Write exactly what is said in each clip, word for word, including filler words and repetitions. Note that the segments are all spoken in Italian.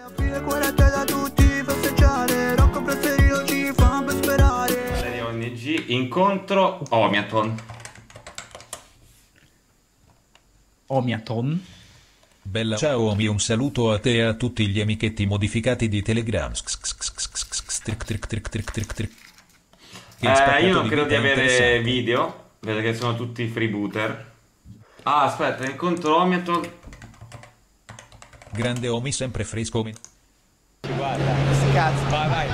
Serie O N G, incontro Omiaton. Omiaton? Bella ciao Omi, un saluto a te e a tutti gli amichetti modificati di Telegram. Eh, io non credo di avere video, vedo che sono tutti freebooter. Ah, aspetta, incontro Omiaton. Grande Omi, sempre fresco. Omi. Guarda, questi cazzo. Vai, vai.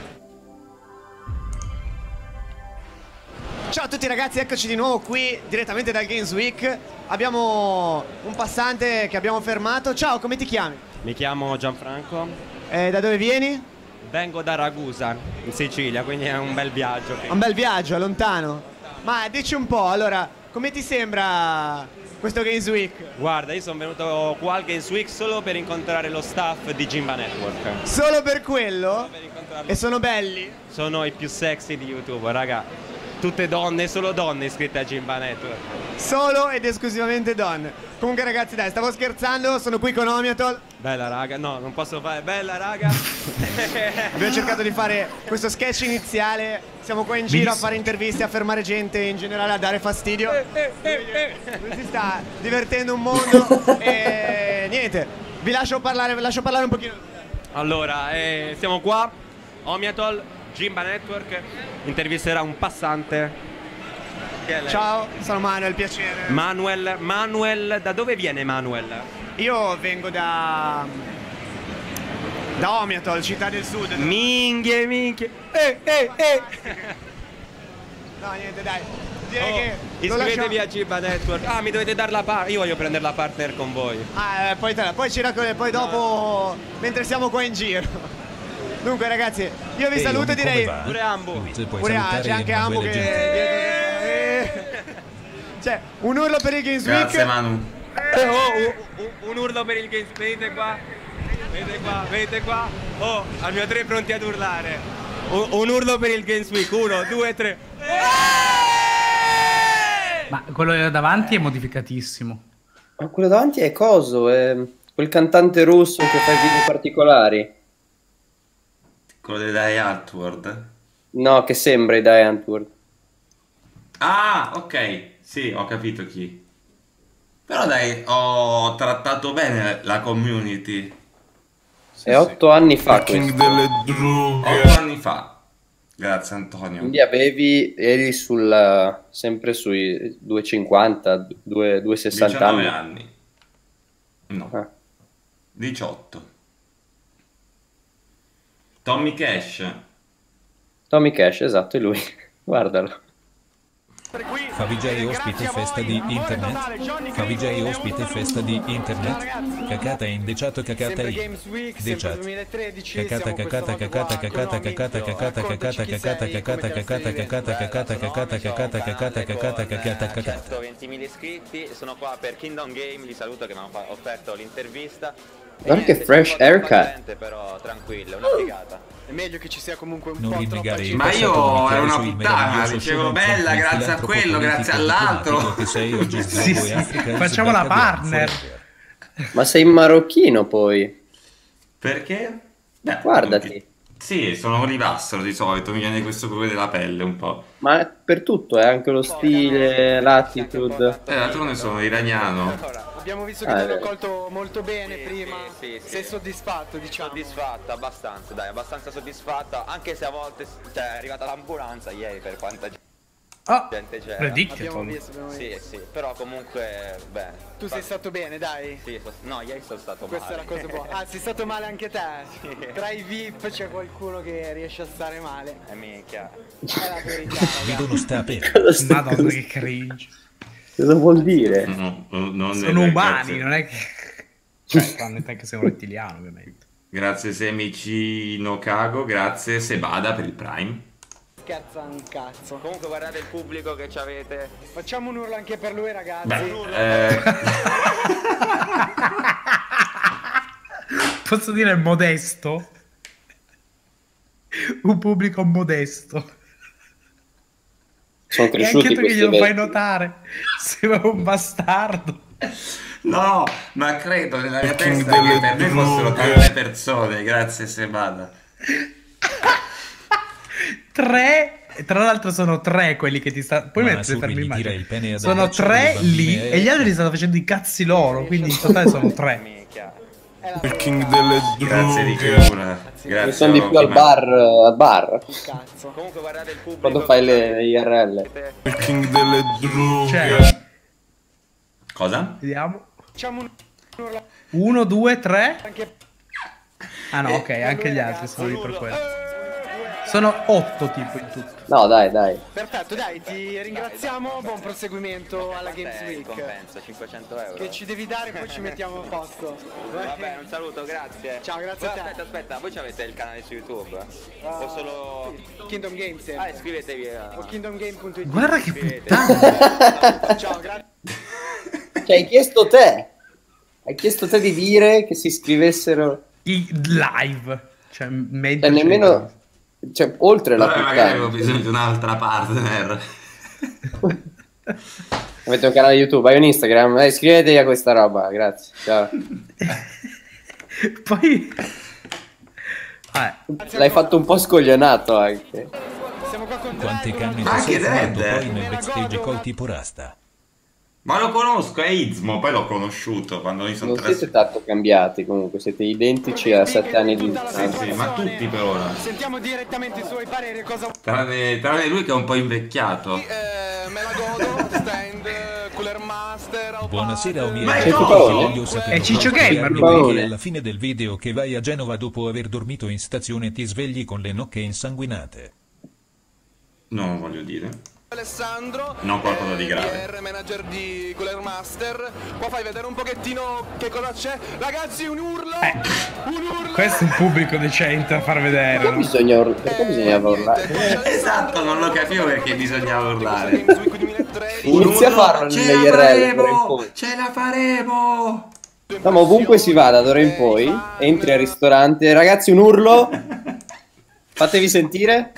Ciao a tutti ragazzi, eccoci di nuovo qui direttamente dal Games Week. Abbiamo un passante che abbiamo fermato. Ciao, come ti chiami? Mi chiamo Gianfranco. Eh, da dove vieni? Vengo da Ragusa, in Sicilia, quindi è un bel viaggio. Un bel viaggio, lontano. Ma dici un po', allora, come ti sembra questo Games Week? Guarda, io sono venuto qua al Games Week solo per incontrare lo staff di Jimba Network. Solo per quello? Solo per incontrarlo. E sono belli? Sono i più sexy di YouTube, raga. Tutte donne, solo donne iscritte a Jimba Network. Solo ed esclusivamente donne. Comunque ragazzi dai, stavo scherzando, sono qui con Omiatol. Bella raga, no, non posso fare bella raga. Abbiamo cercato di fare questo sketch iniziale. Siamo qua in giro a fare interviste, a fermare gente, in generale a dare fastidio. Lui si sta divertendo un mondo. E niente, vi lascio parlare, vi lascio parlare un pochino. Allora, eh, siamo qua, Omiatol, Jimba Network, intervisterà un passante. Che è lei? Ciao, sono Manuel, piacere. Manuel, Manuel, da dove viene Manuel? Io vengo da... da Omiatol, città del sud. Minchie, minchie. Eh, eh, eh. No, niente, dai. Direi Oh, che lo iscrivetevi lasciamo... a Jimba Network. Ah, mi dovete dare la parte. Io voglio prendere la partner con voi. Ah, eh, poi, te la... poi ci raccoglie, poi dopo, mentre siamo qua in giro. Dunque ragazzi, io vi Ehi, saluto, Omi, direi... come va? Pure Ambu. Se puoi Pure ah, salutare c'è anche Emanuele Ambu che... Gentile. Eh. Cioè, un urlo per il Games Week. Grazie Manu. Eh, oh, un, un urlo per il Games. Vedete qua. Vedete qua, vedete qua. Oh, al mio tre pronti ad urlare. Un, un urlo per il Games Week. Uno, due, tre. Ma quello là davanti è modificatissimo. Ma quello davanti è coso, è quel cantante russo che fa i video particolari. Quello di Die Antwoord. No, che sembra i Die Antwoord. Ah, ok. Sì, ho capito chi. Però dai, ho trattato bene la community. È otto anni fa questo. Otto anni fa. Grazie Antonio. Quindi avevi, eri sul, sempre sui duecentocinquanta, duecentosessanta diciannove anni. anni. No. Ah. diciotto. Tommy Cash. Tommy Cash, esatto, è lui. Guardalo. Favij ospite festa di internet. Favij ospite festa di internet. Cacata indeciato cacata in deciato. Cacata cacata cacata cacata cacata cacata cacata cacata cacata cacata cacata cacata cacata cacata cacata cacata cacata cacata. ventimila iscritti, sono qua per Kingdom Game, li saluto che mi hanno offerto l'intervista. Guarda che fresh haircut. Però tranquillo, una figata. È meglio che ci sia comunque un Non po' rinnegare troppa il gente. Ma passato io militare ero una sul puttana, meraviglioso dicevo show bella del grazie a filantropo quello, grazie politico all'altro. diplomatico che sei oggi Sì, Zimbabwe, sì, Africa, facciamo la Sudafrica, partner. Biafra. Ma sei marocchino poi. Perché? Beh, Guardati. sì, sono olivastro di solito, mi viene questo colore della pelle un po'. Ma per tutto, è anche lo stile, l'attitude. Eh, d'altronde sono iraniano. Allora, Abbiamo visto Ah, che ti è hanno vero. accolto molto bene Sì, prima. sì, sì, Sei sì. soddisfatto, diciamo. soddisfatta, abbastanza, dai, abbastanza soddisfatta, anche se a volte cioè, è arrivata l'ambulanza ieri per quanta Oh, gente c'era. Abbiamo Predictable. visto, abbiamo Sì, visto. sì, però comunque bene. Tu sei stato bene, dai. Sì, so- no, ieri sono stato Questa è male. la cosa buona. Ah, sei stato male anche te? Sì. Tra i V I P c'è qualcuno che riesce a stare male. Eh, minchia. È la verità. Vedono sta per. Cosa stai- Madonna che cringe. Cosa vuol dire? No, no, non Sono eh, umani, grazie. non è che... Cioè, tranne te che sei un rettiliano, ovviamente. Grazie Semicino Cago, grazie Sebada per il Prime. Scherza un cazzo. Comunque guardate il pubblico che ci avete. Facciamo un urlo anche per lui, ragazzi. Beh, eh, Posso dire modesto? Un pubblico modesto. Sono E cresciuti anche tu che questi glielo fai vecchi. notare. Sei un bastardo. No, ma credo nella mia testa che per me fossero tante persone, grazie Sebada. Tre. Tra l'altro sono tre quelli che ti stanno. Puoi Ma mettere su per quindi l'immagine. tira il pene ad Sono abbracciare tre le bambine lì e- e gli altri stanno facendo i cazzi loro. Quindi in totale sono tre. Il king delle Grazie di droghe. chiusura. Grazie. Mi sono di più al Rocky, bar, al bar. Comunque guardate il pubblico. Quando fai le I R L. Il king delle droghe. Cioè, ma- Cosa? vediamo. Facciamo un urlo. Uno, due, tre. Anche Ah no, ok, anche gli altri sono lì per quello. Sono otto tipo in tutto. No, dai, dai. perfetto, dai, ti ringraziamo. Buon proseguimento alla Games Quant'è il Week. compenso? cinquecento euro. Che ci devi dare, poi ci mettiamo a posto. Va bene, un saluto, grazie. Ciao, grazie a Voi, te. Aspetta, aspetta, voi avete il canale su YouTube? O solo... Kingdom Games. Ah, iscrivetevi a... O kingdomgame punto it. Guarda che Iscrivetevi. puttana. Ciao, grazie. Cioè, hai chiesto te. Hai chiesto te di dire che si iscrivessero. I live. Cioè, mentre Cioè, nemmeno. Cioè, oltre la Allora magari avevo puttana. bisogno di un'altra partner. Avete un canale YouTube, hai un Instagram. Eh, iscrivetevi a questa roba, grazie. Ciao. Poi. Vabbè. L'hai fatto un po' scoglionato anche. Siamo qua con Quante canne Ma ti sei che fumato Red? poi nel backstage col tipo Rasta? Ma lo conosco, è Izmo, poi l'ho conosciuto quando mi sono Non siete trasferito. tanto cambiati comunque, siete identici a sette anni di Sì, distanza. sì, ma tutti per ora. Sentiamo direttamente i suoi pareri. Cosa Tranne, tranne lui che è un po' invecchiato. Eh, me la godo, stand, Cooler Master. Buonasera o Ma è mia Paolo? voglio sapere È Ciccio cosa Gamer, ti lui. arriva che alla fine del video che vai a Genova dopo aver dormito in stazione ti svegli con le nocche insanguinate. Non voglio dire. Alessandro, Non qualcosa di grave. P R manager di Cooler Master. Qua fai vedere un pochettino che cosa c'è. Ragazzi, un urlo! Un urlo! Questo è un pubblico decente da far vedere, Perché no? bisogna urlare? Perché bisognava urlare? Esatto, non lo capivo perché bisognava urlare. Games Week duemilatredici. Inizia a farlo Ce nelle la I R L, d'ora in faremo! poi. Ce la faremo! No, ma ovunque si vada d'ora in poi, entri al ristorante, ragazzi un urlo, fatevi sentire,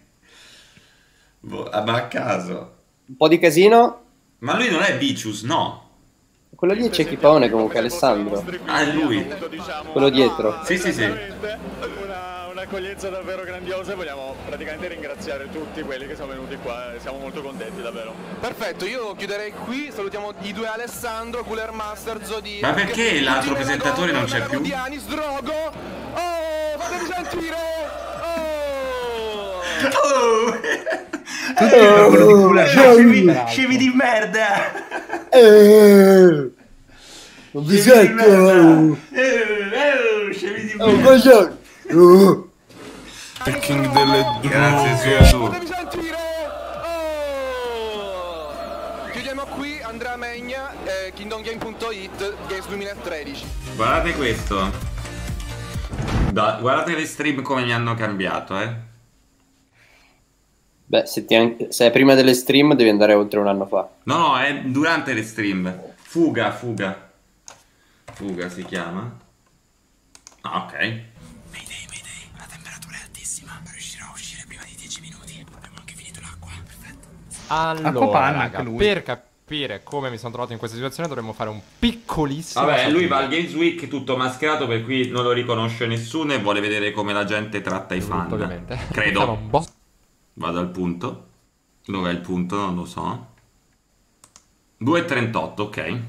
Boh, ma a caso. un po' di casino, Ma lui non è Vicious, no? quello lì è Cecchipone comunque, Alessandro, Ah, è lui. quello dietro. Sì, sì, sì. Una, un'accoglienza davvero grandiosa e vogliamo praticamente ringraziare tutti quelli che sono venuti qua e siamo molto contenti davvero. Perfetto, io chiuderei qui. Salutiamo i due Alessandro, Cooler Master, Zodiac. Ma perché l'altro Tutti presentatore non c'è più? Diani, Sdrogo. Oh, fatevi sentire! Oh! Oh! Tutti per quello di culo. Scemi, scemi di merda! Eh, non vi Scemi di merda! sento, Eh, eh, scemi di oh, merda! buongiorno. Oh. Il king delle Grazie, droghe. Susu. Fatevi sentire! Oh! Chiudiamo qui, Andrea Megna, eh, kingdomgame punto it, Games duemilatredici. Guardate questo. Da- guardate le stream come mi hanno cambiato, eh. Beh, se, ti anche- se è prima delle stream devi andare oltre un anno fa. No, no, è durante le stream. Fuga, fuga. Fuga si chiama. Ah, ok. Mayday, Mayday, la temperatura è altissima. Riuscirò a uscire prima di dieci minuti. Abbiamo anche finito l'acqua. Perfetto. Acquapan, Allora, anche raga, lui. per capire come mi sono trovato in questa situazione dovremmo fare un piccolissimo Vabbè, salto lui va al indietro. Games Week tutto mascherato, per cui non lo riconosce nessuno e vuole vedere come la gente tratta i fan. Ovviamente. Siamo Credo. un boss. Vado al punto. Dov'è il punto? Non lo so. due e trentotto, ok.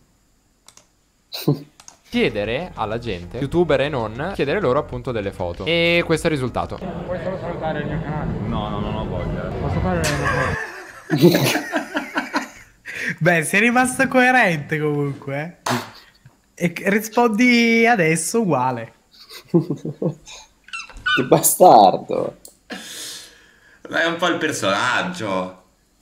Chiedere alla gente, youtuber e non, chiedere loro appunto delle foto. E questo è il risultato. Puoi solo salutare il mio canale? No, no, non ho voglia. Posso fare una foto? Beh, sei rimasto coerente comunque. eh. E rispondi adesso uguale. Che bastardo. Ma è un po' il personaggio.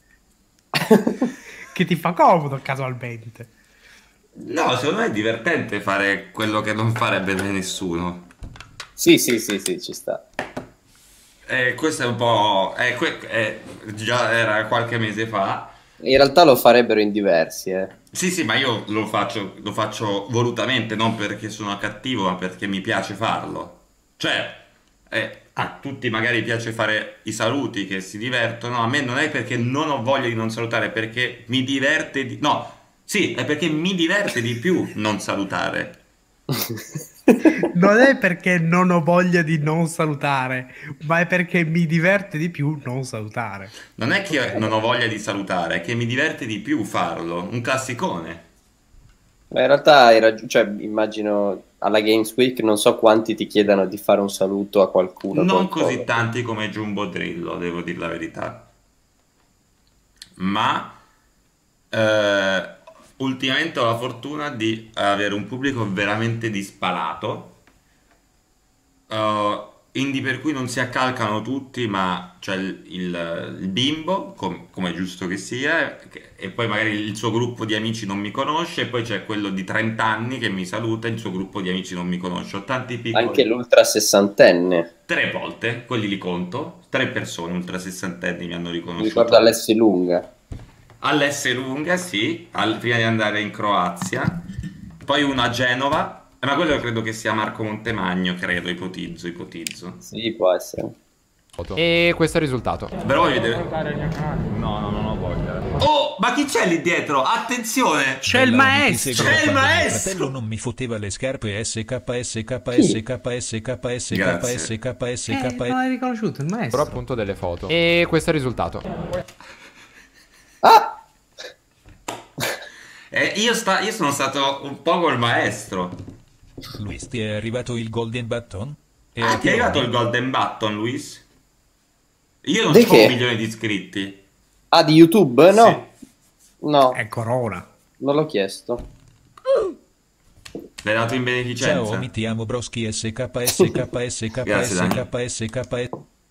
Che ti fa comodo casualmente. No, secondo me è divertente fare quello che non farebbe nessuno. Sì, sì, sì, sì, ci sta. Eh, questo è un po'... Eh, que- eh, già era qualche mese fa. In realtà lo farebbero in diversi, eh. Sì, sì, ma io lo faccio, lo faccio volutamente, non perché sono cattivo, ma perché mi piace farlo. Cioè, eh, a tutti magari piace fare i saluti, che si divertono, a me non è perché non ho voglia di non salutare, perché mi diverte di... No, Sì, è perché mi diverte di più non salutare. Non è perché non ho voglia di non salutare, ma è perché mi diverte di più non salutare. Non è che non ho voglia di salutare, è che mi diverte di più farlo. Un classicone. Ma in realtà hai ragione, cioè immagino alla Games Week non so quanti ti chiedano di fare un saluto a qualcuno. Non qualcosa. così tanti come Jumbo Drillo, devo dire la verità. Ma eh, ultimamente ho la fortuna di avere un pubblico veramente disparato. Uh, indie per cui non si accalcano tutti, ma c'è il, il, il bimbo, com- come è giusto che sia, che- e poi magari il suo gruppo di amici non mi conosce, e poi c'è quello di trenta anni che mi saluta e il suo gruppo di amici non mi conosce. Ho tanti piccoli... Anche l'ultra sessantenne. Tre volte, quelli li conto, tre persone ultra sessantenni mi hanno Mi riconosciuto. ricordo all'S lunga. All'S lunga, sì, al- prima di andare in Croazia, poi uno a Genova, ma quello credo che sia Marco Montemagno, credo, ipotizzo, ipotizzo. Sì, può essere. E questo è il risultato. Però voglio vedere... No, no, non ho voglia. Oh, ma chi c'è lì dietro? Attenzione! C'è il maestro! C'è il Mio maestro! fratello non mi fotteva le scarpe S K S K S K S K S K S K S Eh, K non hai riconosciuto il maestro. Però appunto delle foto. E questo è il risultato. Ah! Eh, io, sta- io sono stato un po' col maestro. Luis, ti è arrivato il golden button? E Ah, a ti è te, arrivato Oni? il golden button, Luis? Io non Di ho che? un milione di iscritti. Ah, di YouTube? No. No, È Corona. non l'ho chiesto. L'hai dato in Ciao, beneficenza? Omi, ti amo, broschi. S K S K S K Grazie, S Dani. K S K S.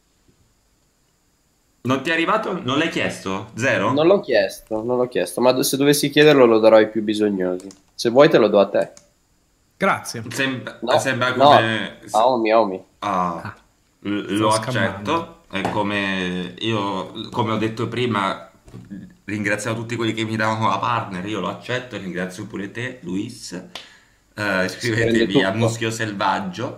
Non ti è arrivato? Non l'hai chiesto? Zero? Non l'ho chiesto, non l'ho chiesto, ma se dovessi chiederlo lo darò ai più bisognosi. Se vuoi te lo do a te. Grazie. Sem- No, sembra no. come... A Omi, a Omi. Ah, l- lo sto accetto. È come io, come ho detto prima, ringraziamo tutti quelli che mi davano la partner. Io lo accetto, ringrazio pure te, Luis. Eh, prende iscrivetevi a tutto. Muschio Selvaggio.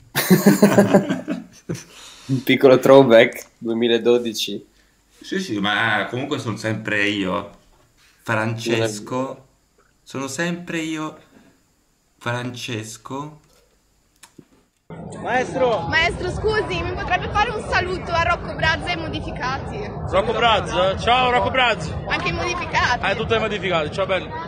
Un piccolo throwback duemiladodici. Sì, sì, ma comunque sono sempre io, Francesco. Sono sempre io, Francesco. Maestro! Maestro, scusi, mi potrebbe fare un saluto a Rocco Brazza e Modificati? Rocco Brazza? Ciao Rocco Brazza! Anche i Modificati? Eh, tutte modificate, ciao bello.